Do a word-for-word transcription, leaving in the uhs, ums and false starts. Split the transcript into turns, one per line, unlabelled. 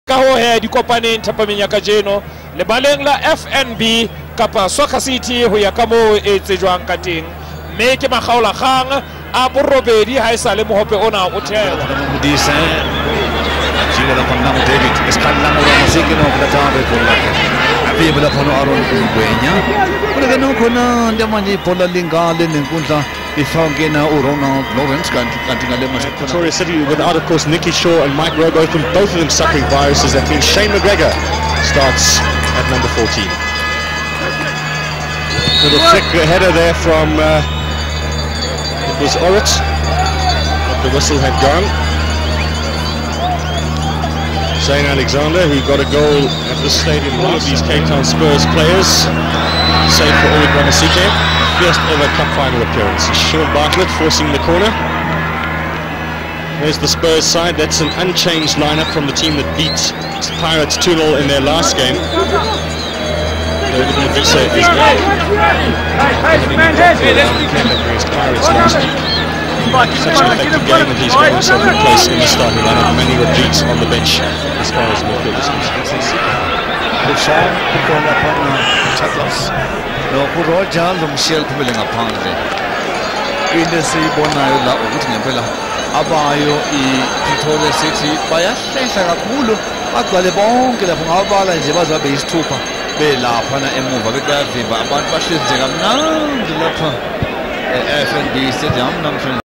ka ho he di kopaneng thapameng ya kajeno le baleng la F N B kapa Soccer City ho ya ka mo e tsejwang ka teng mme ke makgaola kgang a borobedi ha isa le mohope ona o thewa
Gila la panna mo David escala mo ra masiki no kula tabe ko la abi bela phono aron kuwenya kula ga no khona ndamanje pola linga le nenkundla ifangena urona Lawrence kanti kanti ngale mas
Pretoria City without of course Nicky Shaw and Mike Robotham, both of them suffering viruses. That means Shane McGregor starts at number fourteen. Little flick header there from uh, it was Oritz, but the whistle had gone. Zane Alexander, who got a goal at this stadium, one of these Cape Town Spurs players, save for Oleg Ramasike, first ever cup final appearance. Sean Bartlett forcing the corner. There's the Spurs side. That's an unchanged lineup from the team that beat Pirates two nil in their last game. David Mavisa is Pirates last week. Such an effective game that he's got himself in place in the starting lineup. Many repeats on the bench as far as midfield is concerned.
Busham kukonga pana Chatlas no kuroja lumshel kubelenga phandle inde siyibona la ukuthi ngempela abayo I Pretoria City bayahlehla kakhulu bagcwale bonke lapho ngabala nje bazabe isithupha belapha na emuva bekuyavimba abantu bahlezi nje kamnandi lapha e-F N B Stadium namhlanje.